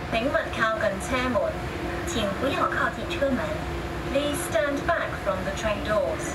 請勿靠近車門，請不要靠近車門。Please stand back from the train doors.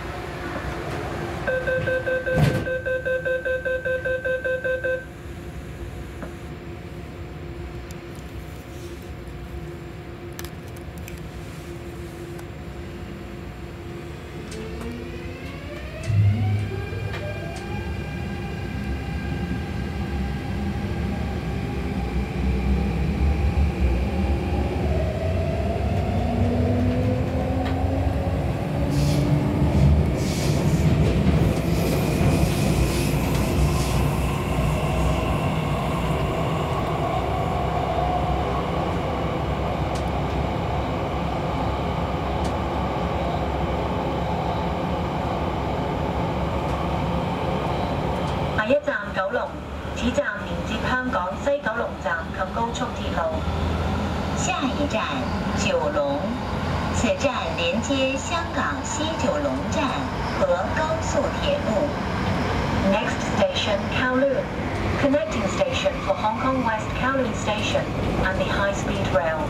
下一站九龍，此站連接香港西九龍站及高速鐵路。 下一站九龍，此站連接香港西九龍站和高速鐵路。 Next station Kowloon, connecting station for Hong Kong West Kowloon Station and the high-speed rail.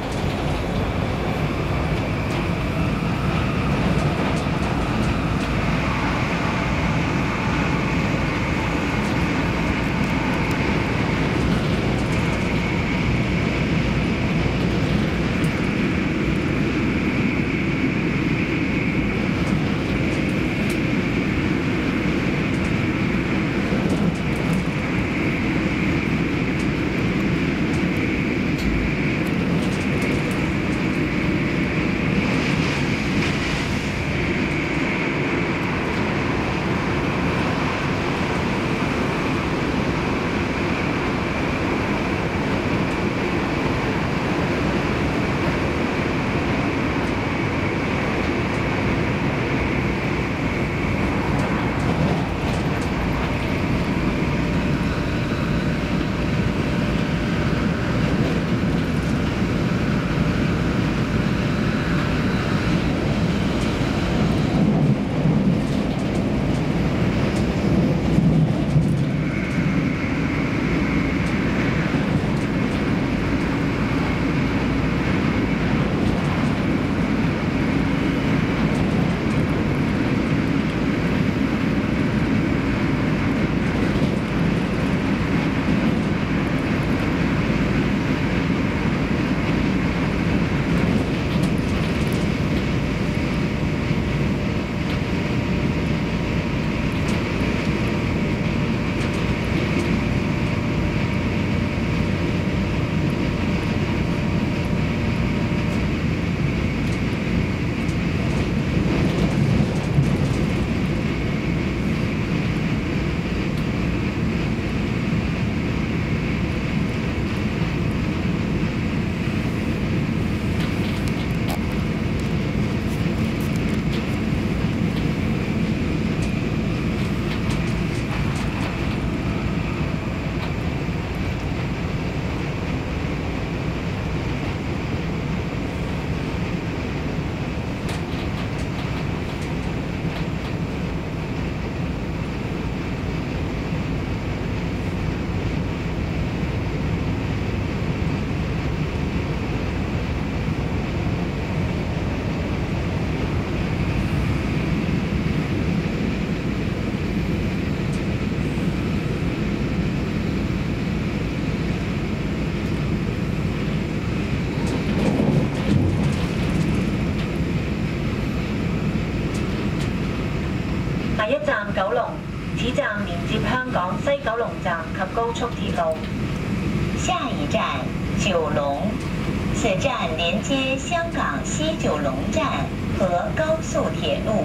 下一站九龍，此站連接香港西九龍站及高速鐵路。 下一站九龍，此站連接香港西九龍站和高速鐵路。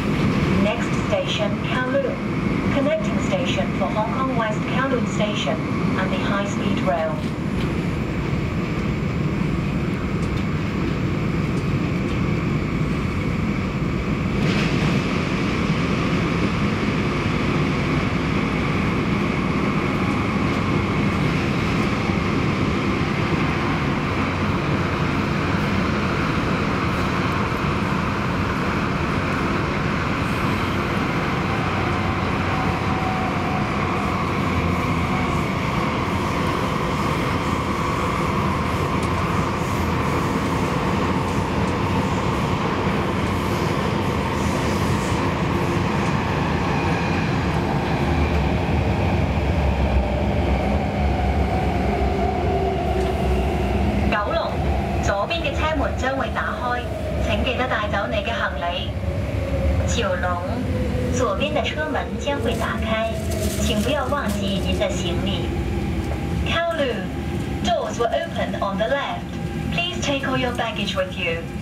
Next station Kowloon, connecting station for Hong Kong West Kowloon Station and the high-speed rail. 下門將會打開，請記得帶走你嘅行李。九龍，左邊的車門將會打開，請不要忘記您的行李。Kowloon, doors will open on the left. Please take all your baggage with you.